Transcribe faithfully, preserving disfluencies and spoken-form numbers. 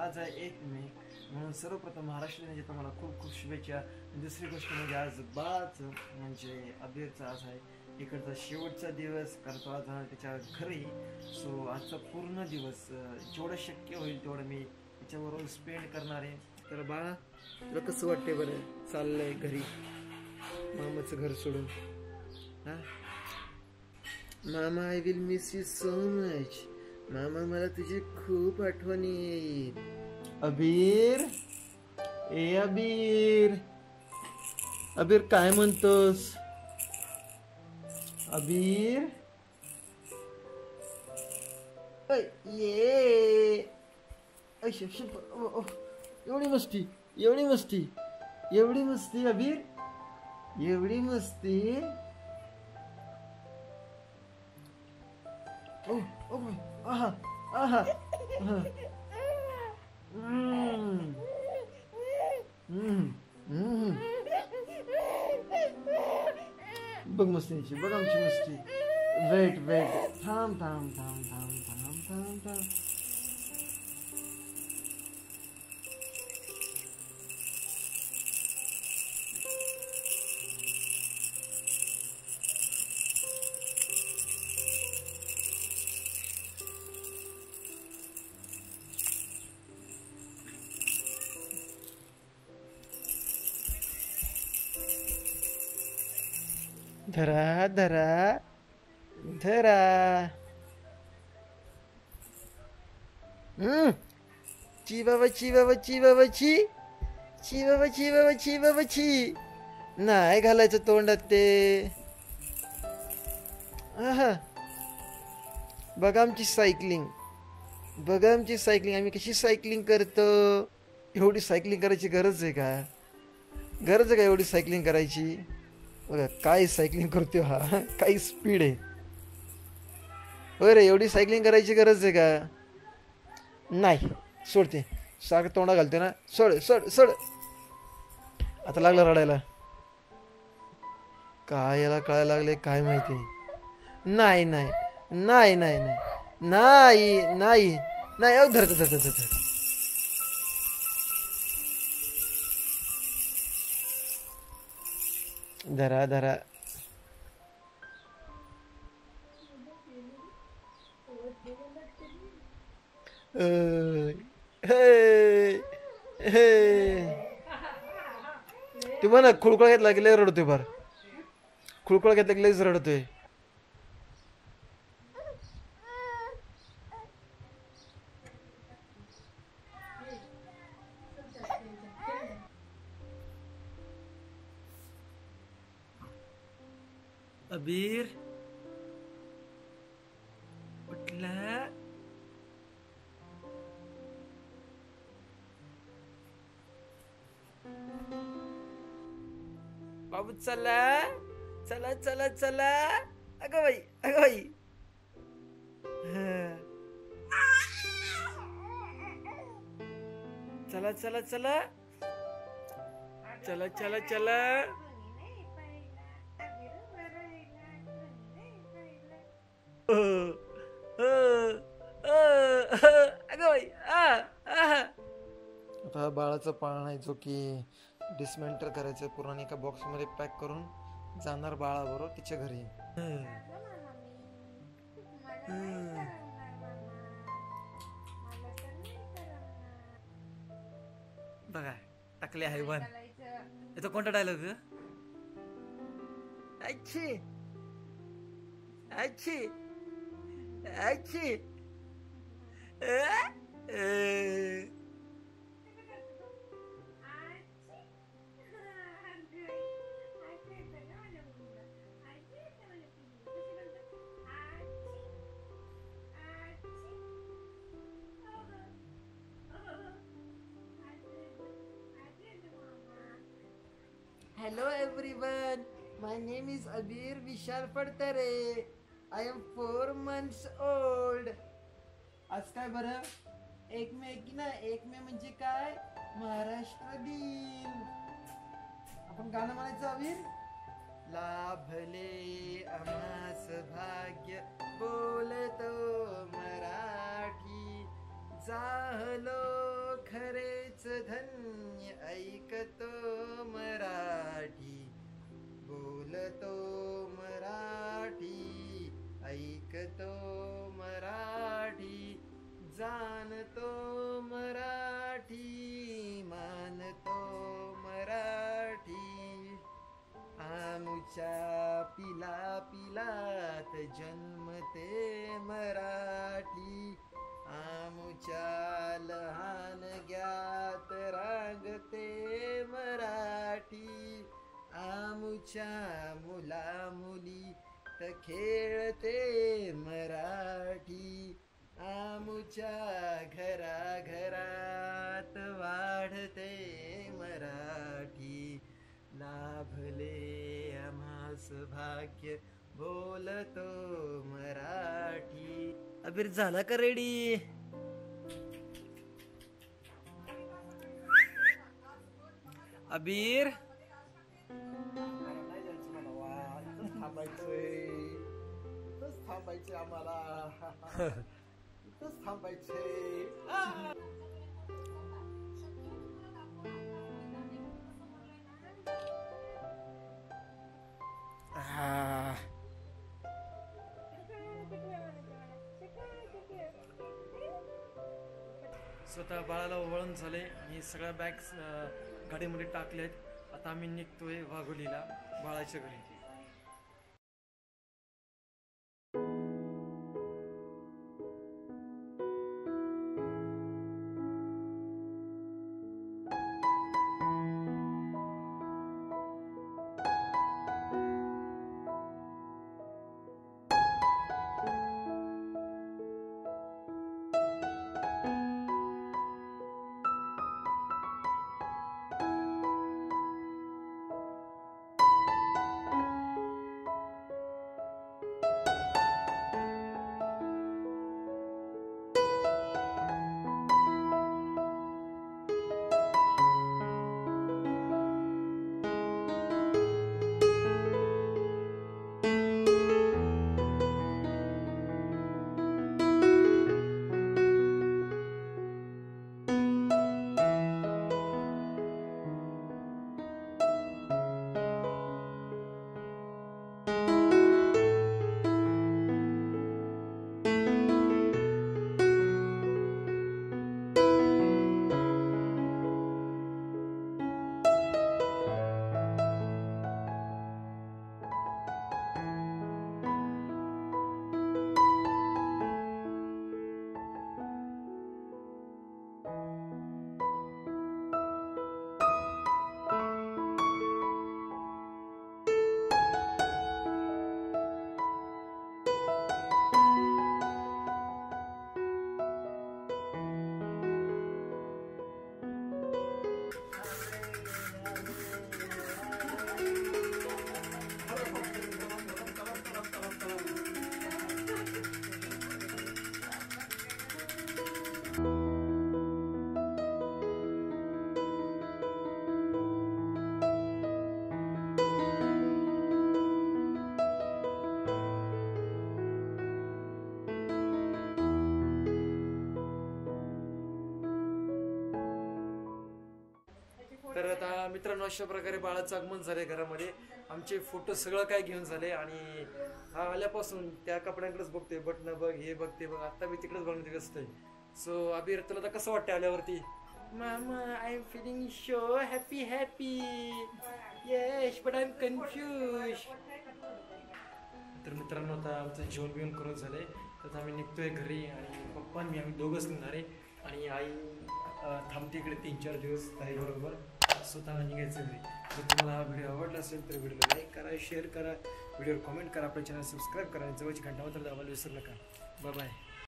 आज आहे एक मे, म्हणून सर्वप्रथम महाराष्ट्र दिनाच्या तुम्हाला खूप खूप शुभेच्छा. दुसरी गोष्ट म्हणजे आज बाळाचं म्हणजे अबीरचा आज आहे इकडचा शेवटचा दिवस, कारण तो आज जाणार त्याच्या घरी. सो आजचा पूर्ण दिवस जेवढं शक्य होईल तेवढं मी त्याच्याबरोबर स्पेंड करणार आहे. तर बाळा, तुला कसं वाटतंय बरं चाललंय घरी मामाचं घर सोडून? हा मामा, I will miss you so much. मामा, मला तुझी खूप आठवणी येईल. अबीर, ए अबीर, अबीर काय म्हणतोस? अबीर ये, एवढी मस्ती, एवढी मस्ती, एवढी मस्ती अबीर, एवढी मस्ती. ओ ओ आहा आहा आहा. हम्म हम्म हम्म. बघ मस्तीची, बघ आमची मस्ती. वेट वेट, थांब थांब थांब थांब थांब थांब थांब. धरा धरा धरा. हम्म. ची बाबा ची बाबा ची बाबा ची ची बाबा ची बाबा ची बाबा ची. नाही घालायचं तोंडात ते. आहा, बघा आमची सायकलिंग, बघा आमची सायकलिंग. आम्ही कशी सायकलिंग करतो. एवढी सायकलिंग करायची गरज आहे का? गरज आहे का एवढी सायकलिंग करायची? बघा काय सायकलिंग करतो हा, काही स्पीड आहे. बरं, एवढी सायकलिंग करायची गरज आहे का? नाही, सोडते. सारखं तोंडा घालते ना. सोड सोड सोड. आता लागला रडायला. काय याला कळायला लागले काय माहिती. नाही नाही नाही नाही नाही नाही नाही. अहो धर धर धर धर. धरा धरा. ते म्हणा खुळखुळा घेतला की लय रडतोय. फार खुळखुळा घेतला की लयच रडतोय. अबीर उठला. बाबू चला चला चला चला. अगं बाई, अगं बाई. चला चला चला चला चला चला. आता बाळाचा पाळणा आहे जो की डिसमेंटल करायचं, पूर्ण एका बॉक्स मध्ये पॅक करून जाणार बाळाबरोबर तिच्या घरी. बघा टाकले आहे वन. याचा कोणता डायलॉग? अच्छी अच्छी अच्छी. Hello everyone, my name is Abir Vishal Padtare. I am four months old. आज काय बरं? एक मे की ना, एक मे म्हणजे काय? महाराष्ट्र दिन. आपण गाणं म्हणायचं अबीर. लाभले आम्हास भाग्य बोलतो मराठी, जाहलो आमच्या पिला पिलात जन्मते मराठी, आमच्या लहान ग्यात रांगते मराठी, आमच्या मुला मुलीत खेळते मराठी, आमच्या घरा घरात वाढते मराठी, लाभले आम्हास भाग्य बोलतो मराठी. अबीर झाला का रेडी? अबीर थांबायचंय, इथंच थांबायचे आम्हाला, इथंच थांबायचे. स्वतः बाळाला वळण झाले आणि सगळ्या बॅग्स गाडीमध्ये टाकलेत. आता आम्ही निघतोय वाघोलीला बाळाच्या घरी. तर आता मित्रांनो अशा प्रकारे बाळाचं आगमन झाले घरामध्ये. आमचे फोटो सगळं काय घेऊन झाले आणि हा आल्यापासून त्या कपड्यांकडेच बघतोय. बटणं बघ, हे बघ, ते बघ. आता मी तिकडेच बघण्यात व्यस्त आहे. सो अबीर तुला आता कसं वाटतं आल्यावरती? मामा I am feeling so happy happy yes but I am confuse. तर मित्रांनो आता आमचं जेवण बिवण करून झालंय. तर आम्ही निघतोय घरी आणि पप्पा मी आम्ही दोघंच निघणार आहे आणि आई थांबते इकडे तीन चार दिवस ताईबरोबर. स्वतः निघायचं घरी. जर तुम्हाला हा व्हिडिओ आवडला असेल तर व्हिडिओला लाईक करा, शेअर करा, व्हिडिओवर कमेंट करा, आपल्या चॅनल सबस्क्राईब करा आणि जवळची घंटा मात्र दाबायला विसरू नका. Bye bye.